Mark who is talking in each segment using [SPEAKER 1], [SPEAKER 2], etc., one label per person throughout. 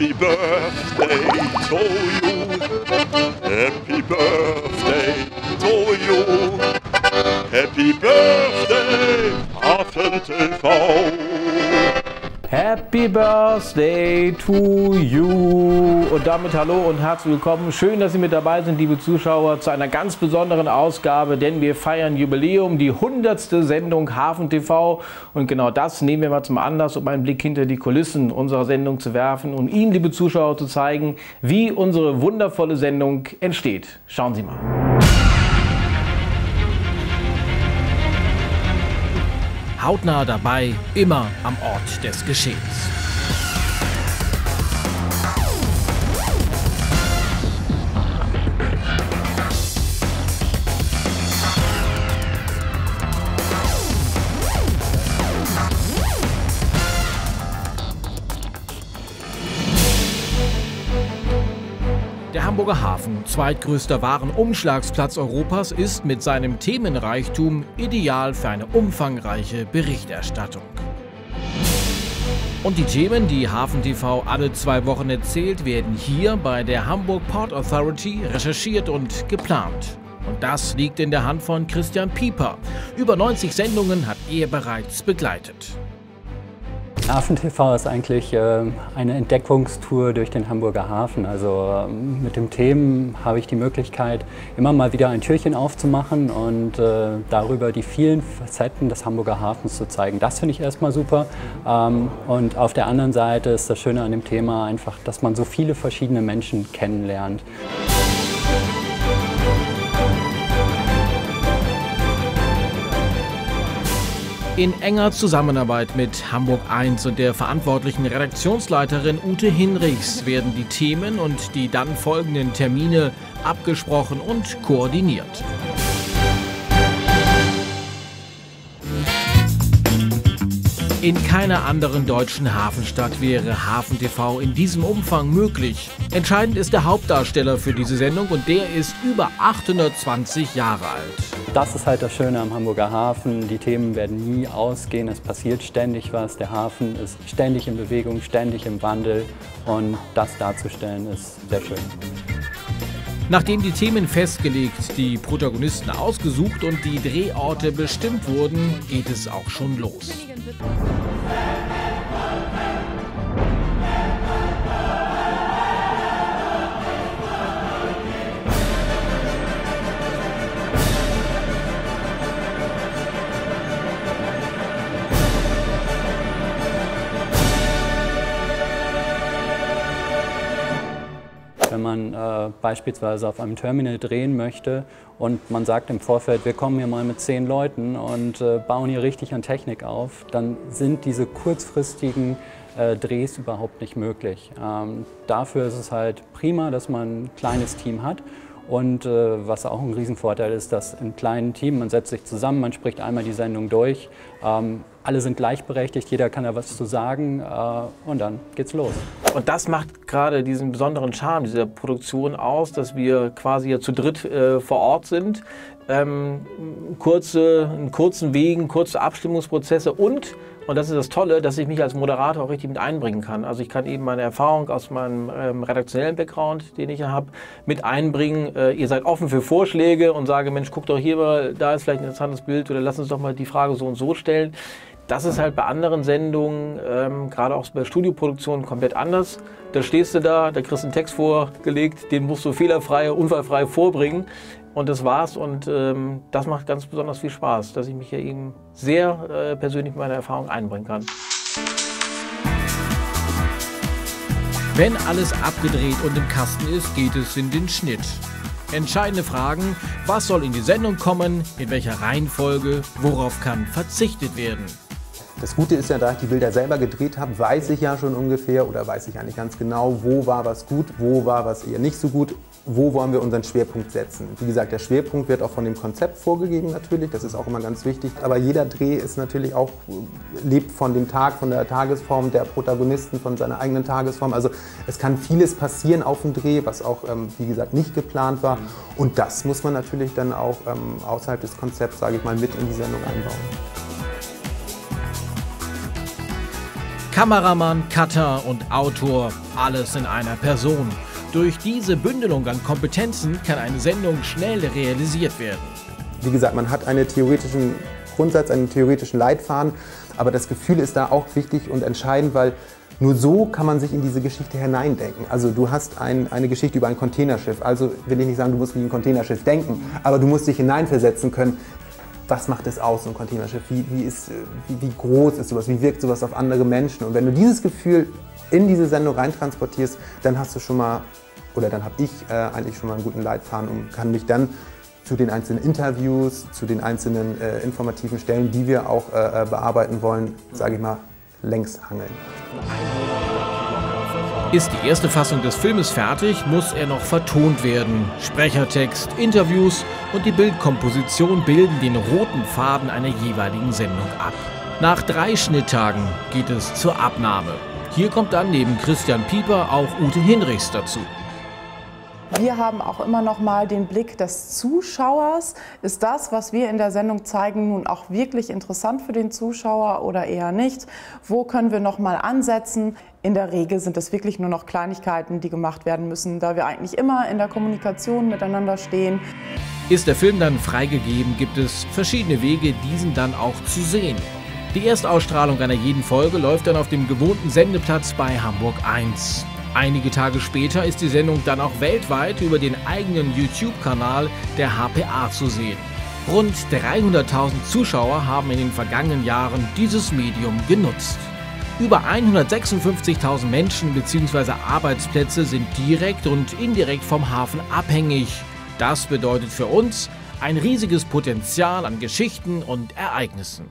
[SPEAKER 1] Happy birthday to you. Happy birthday to you. Happy birthday, HafenTV.
[SPEAKER 2] Happy Birthday to you! Und damit hallo und herzlich willkommen. Schön, dass Sie mit dabei sind, liebe Zuschauer, zu einer ganz besonderen Ausgabe, denn wir feiern Jubiläum, die 100. Sendung HafenTV. Und genau das nehmen wir mal zum Anlass, um einen Blick hinter die Kulissen unserer Sendung zu werfen und Ihnen, liebe Zuschauer, zu zeigen, wie unsere wundervolle Sendung entsteht. Schauen Sie mal. Hautnah dabei, immer am Ort des Geschehens. Der Hamburger Hafen, zweitgrößter Warenumschlagsplatz Europas, ist mit seinem Themenreichtum ideal für eine umfangreiche Berichterstattung. Und die Themen, die HafenTV alle 2 Wochen erzählt, werden hier bei der Hamburg Port Authority recherchiert und geplant. Und das liegt in der Hand von Christian Pieper. Über 90 Sendungen hat er bereits begleitet.
[SPEAKER 3] HafenTV ist eigentlich eine Entdeckungstour durch den Hamburger Hafen. Also mit den Themen habe ich die Möglichkeit, immer mal wieder ein Türchen aufzumachen und darüber die vielen Facetten des Hamburger Hafens zu zeigen. Das finde ich erstmal super. Und auf der anderen Seite ist das Schöne an dem Thema einfach, dass man so viele verschiedene Menschen kennenlernt.
[SPEAKER 2] In enger Zusammenarbeit mit Hamburg 1 und der verantwortlichen Redaktionsleiterin Ute Hinrichs werden die Themen und die dann folgenden Termine abgesprochen und koordiniert. In keiner anderen deutschen Hafenstadt wäre HafenTV in diesem Umfang möglich. Entscheidend ist der Hauptdarsteller für diese Sendung und der ist über 820 Jahre alt.
[SPEAKER 3] Das ist halt das Schöne am Hamburger Hafen. Die Themen werden nie ausgehen, es passiert ständig was. Der Hafen ist ständig in Bewegung, ständig im Wandel und das darzustellen ist sehr schön.
[SPEAKER 2] Nachdem die Themen festgelegt, die Protagonisten ausgesucht und die Drehorte bestimmt wurden, geht es auch schon los.
[SPEAKER 3] Wenn man beispielsweise auf einem Terminal drehen möchte und man sagt im Vorfeld, wir kommen hier mal mit 10 Leuten und bauen hier richtig an Technik auf, dann sind diese kurzfristigen Drehs überhaupt nicht möglich. Dafür ist es halt prima, dass man ein kleines Team hat. Und was auch ein Riesenvorteil ist, dass im kleinen Team, man setzt sich zusammen, man spricht einmal die Sendung durch, alle sind gleichberechtigt, jeder kann da was zu sagen und dann geht's los.
[SPEAKER 2] Und das macht gerade diesen besonderen Charme dieser Produktion aus, dass wir quasi ja zu dritt vor Ort sind, in kurzen Wegen, kurze Abstimmungsprozesse und das ist das Tolle, dass ich mich als Moderator auch richtig mit einbringen kann. Also ich kann eben meine Erfahrung aus meinem redaktionellen Background, den ich ja habe, mit einbringen. Ihr seid offen für Vorschläge und sage, Mensch, guck doch hier mal, da ist vielleicht ein interessantes Bild oder lass uns doch mal die Frage so und so stellen. Das ist halt bei anderen Sendungen, gerade auch bei Studioproduktionen, komplett anders. Da stehst du da kriegst du einen Text vorgelegt, den musst du fehlerfrei, unfallfrei vorbringen. Und das war's und das macht ganz besonders viel Spaß, dass ich mich hier eben sehr persönlich mit meiner Erfahrung einbringen kann. Wenn alles abgedreht und im Kasten ist, geht es in den Schnitt. Entscheidende Fragen, was soll in die Sendung kommen, in welcher Reihenfolge, worauf kann verzichtet werden.
[SPEAKER 4] Das Gute ist ja, da ich die Bilder selber gedreht habe, weiß ich ja schon ungefähr oder weiß ich eigentlich ganz genau, wo war was gut, wo war was eher nicht so gut, wo wollen wir unseren Schwerpunkt setzen. Wie gesagt, der Schwerpunkt wird auch von dem Konzept vorgegeben natürlich, das ist auch immer ganz wichtig. Aber jeder Dreh ist natürlich auch, lebt von dem Tag, von der Tagesform der Protagonisten, von seiner eigenen Tagesform. Also es kann vieles passieren auf dem Dreh, was auch, wie gesagt, nicht geplant war. Und das muss man natürlich dann auch außerhalb des Konzepts, sage ich mal, mit in die Sendung einbauen.
[SPEAKER 2] Kameramann, Cutter und Autor, alles in einer Person. Durch diese Bündelung an Kompetenzen kann eine Sendung schnell realisiert werden.
[SPEAKER 4] Wie gesagt, man hat einen theoretischen Grundsatz, einen theoretischen Leitfaden, aber das Gefühl ist da auch wichtig und entscheidend, weil nur so kann man sich in diese Geschichte hineindenken. Also du hast eine Geschichte über ein Containerschiff, also will ich nicht sagen, du musst wie ein Containerschiff denken, aber du musst dich hineinversetzen können. Was macht es aus, so ein Containerschiff? Wie groß ist sowas? Wie wirkt sowas auf andere Menschen? Und wenn du dieses Gefühl in diese Sendung reintransportierst, dann hast du schon mal, oder dann habe ich eigentlich schon mal einen guten Leitfaden und kann mich dann zu den einzelnen Interviews, zu den einzelnen informativen Stellen, die wir auch bearbeiten wollen, sage ich mal, längs hangeln.
[SPEAKER 2] Ist die erste Fassung des Filmes fertig, muss er noch vertont werden. Sprechertext, Interviews und die Bildkomposition bilden den roten Faden einer jeweiligen Sendung ab. Nach 3 Schnitttagen geht es zur Abnahme. Hier kommt dann neben Christian Pieper auch Ute Hinrichs dazu.
[SPEAKER 5] Wir haben auch immer noch mal den Blick des Zuschauers. Ist das, was wir in der Sendung zeigen, nun auch wirklich interessant für den Zuschauer oder eher nicht? Wo können wir noch mal ansetzen? In der Regel sind es wirklich nur noch Kleinigkeiten, die gemacht werden müssen, da wir eigentlich immer in der Kommunikation miteinander stehen.
[SPEAKER 2] Ist der Film dann freigegeben, gibt es verschiedene Wege, diesen dann auch zu sehen. Die Erstausstrahlung einer jeden Folge läuft dann auf dem gewohnten Sendeplatz bei Hamburg 1. Einige Tage später ist die Sendung dann auch weltweit über den eigenen YouTube-Kanal der HPA zu sehen. Rund 300.000 Zuschauer haben in den vergangenen Jahren dieses Medium genutzt. Über 156.000 Menschen bzw. Arbeitsplätze sind direkt und indirekt vom Hafen abhängig. Das bedeutet für uns ein riesiges Potenzial an Geschichten und Ereignissen.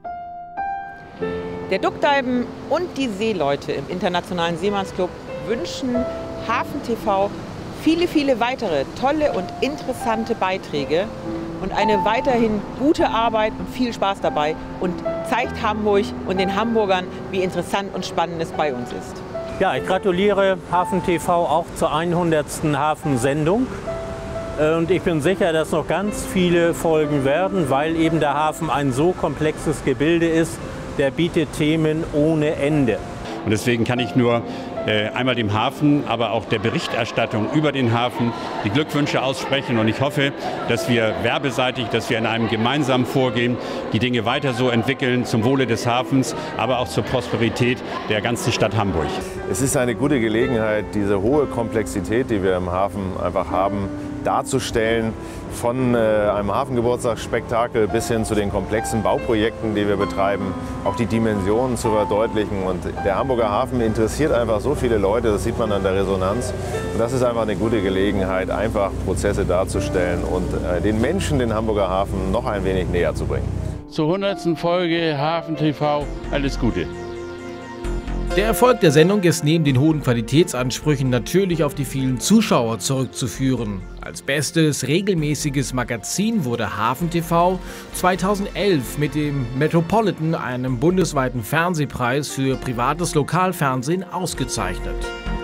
[SPEAKER 6] Der Duckdiven und die Seeleute im Internationalen Seemannsclub wünschen Hafen TV viele, viele weitere tolle und interessante Beiträge und eine weiterhin gute Arbeit und viel Spaß dabei und zeigt Hamburg und den Hamburgern, wie interessant und spannend es bei uns ist.
[SPEAKER 7] Ja, ich gratuliere Hafen TV auch zur 100. Hafensendung. Und ich bin sicher, dass noch ganz viele folgen werden, weil eben der Hafen ein so komplexes Gebilde ist, der bietet Themen ohne Ende.
[SPEAKER 8] Und deswegen kann ich nur einmal dem Hafen, aber auch der Berichterstattung über den Hafen die Glückwünsche aussprechen. Und ich hoffe, dass wir werbeseitig, dass wir in einem gemeinsamen Vorgehen die Dinge weiter so entwickeln zum Wohle des Hafens, aber auch zur Prosperität der ganzen Stadt Hamburg.
[SPEAKER 9] Es ist eine gute Gelegenheit, diese hohe Komplexität, die wir im Hafen einfach haben, darzustellen, von einem Hafengeburtstagsspektakel bis hin zu den komplexen Bauprojekten, die wir betreiben, auch die Dimensionen zu verdeutlichen. Und der Hamburger Hafen interessiert einfach so viele Leute, das sieht man an der Resonanz. Und das ist einfach eine gute Gelegenheit, einfach Prozesse darzustellen und den Menschen den Hamburger Hafen noch ein wenig näher zu bringen.
[SPEAKER 10] Zur 100. Folge Hafen TV alles Gute.
[SPEAKER 2] Der Erfolg der Sendung ist neben den hohen Qualitätsansprüchen natürlich auf die vielen Zuschauer zurückzuführen. Als bestes regelmäßiges Magazin wurde Hafen TV 2011 mit dem Metropolitan, einem bundesweiten Fernsehpreis für privates Lokalfernsehen, ausgezeichnet.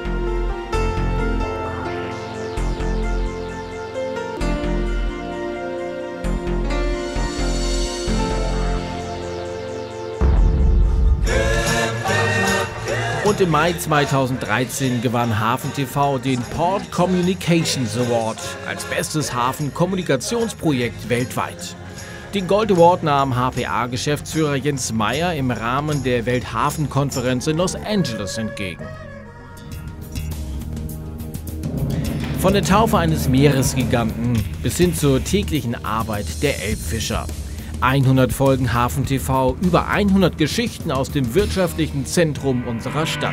[SPEAKER 2] Und im Mai 2013 gewann Hafen TV den Port Communications Award als bestes Hafenkommunikationsprojekt weltweit. Den Gold Award nahm HPA-Geschäftsführer Jens Meyer im Rahmen der Welthafenkonferenz in Los Angeles entgegen. Von der Taufe eines Meeresgiganten bis hin zur täglichen Arbeit der Elbfischer. 100 Folgen Hafen TV, über 100 Geschichten aus dem wirtschaftlichen Zentrum unserer Stadt.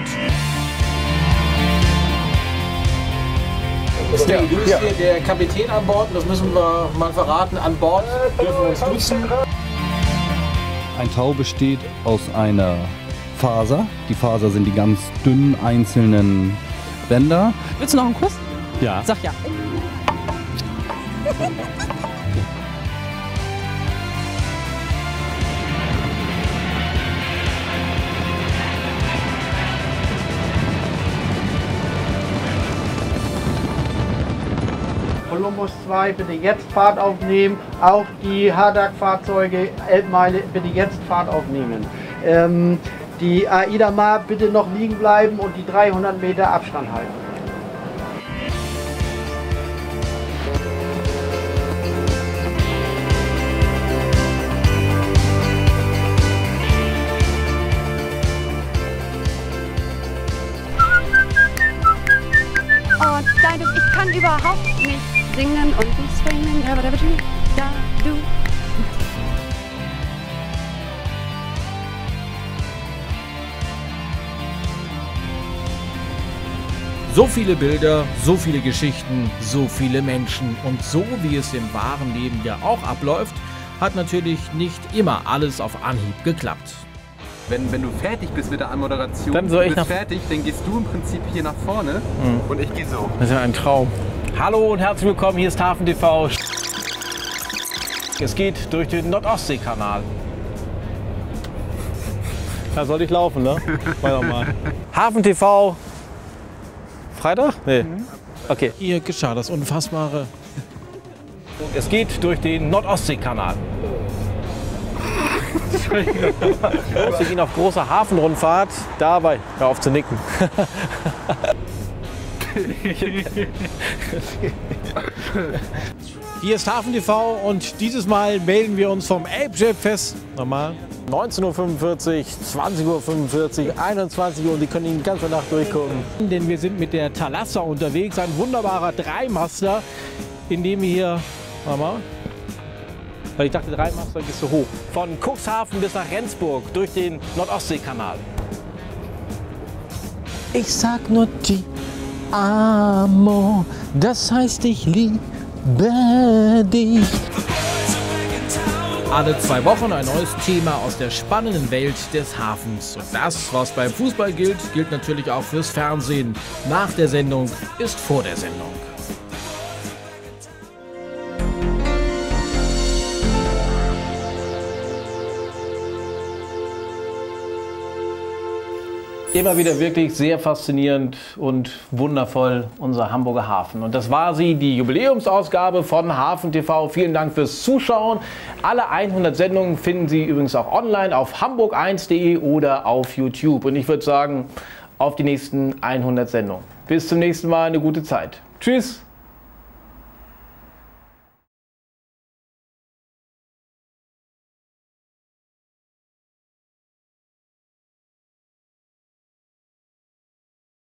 [SPEAKER 2] Ist der Kapitän an Bord, das müssen wir mal verraten, an Bord dürfen wir uns duzen.
[SPEAKER 11] Ein Tau besteht aus einer Faser. Die Faser sind die ganz dünnen einzelnen Bänder.
[SPEAKER 12] Willst du noch einen Kuss?
[SPEAKER 11] Ja.
[SPEAKER 12] Sag ja.
[SPEAKER 13] Columbus 2, bitte jetzt Fahrt aufnehmen. Auch die Hadak-Fahrzeuge, Elbmeile, bitte jetzt Fahrt aufnehmen. Die AIDA mal bitte noch liegen bleiben und die 300 Meter Abstand halten.
[SPEAKER 12] Und deines, ich kann überhaupt nicht singen und nicht swingen, da du.
[SPEAKER 2] So viele Bilder, so viele Geschichten, so viele Menschen und so wie es im wahren Leben ja auch abläuft, hat natürlich nicht immer alles auf Anhieb geklappt.
[SPEAKER 4] Wenn du fertig bist mit der Anmoderation,
[SPEAKER 2] Dann soll ich
[SPEAKER 4] dann gehst du im Prinzip hier nach vorne und ich gehe so.
[SPEAKER 2] Das ist ja ein Traum. Hallo und herzlich willkommen, hier ist Hafen TV. Es geht durch den Nordostseekanal. Da soll ich laufen, ne? Mal nochmal. Hafen TV. Freitag? Nee. Okay. Hier geschah das Unfassbare. Es geht durch den Nordostseekanal. Wir gehen auf großer Hafenrundfahrt. Dabei, hör auf zu nicken. Hier ist Hafen TV und dieses Mal melden wir uns vom Ape Fest. Nochmal. 19:45 Uhr, 20:45 Uhr, 21 Uhr und Sie können ihn die ganze Nacht durchgucken. Denn wir sind mit der Thalassa unterwegs, ein wunderbarer Dreimaster, in dem wir hier, mal, weil ich dachte, Dreimaster gehst du hoch. Von Cuxhaven bis nach Rendsburg durch den Nordostseekanal. Ich sag nur Ti amo, das heißt ich liebe dich. Alle 2 Wochen ein neues Thema aus der spannenden Welt des Hafens. Und das, was beim Fußball gilt, gilt natürlich auch fürs Fernsehen. Nach der Sendung ist vor der Sendung. Immer wieder wirklich sehr faszinierend und wundervoll unser Hamburger Hafen. Und das war sie, die Jubiläumsausgabe von Hafen TV. Vielen Dank fürs Zuschauen. Alle 100 Sendungen finden Sie übrigens auch online auf hamburg1.de oder auf YouTube. Und ich würde sagen, auf die nächsten 100 Sendungen. Bis zum nächsten Mal, eine gute Zeit. Tschüss!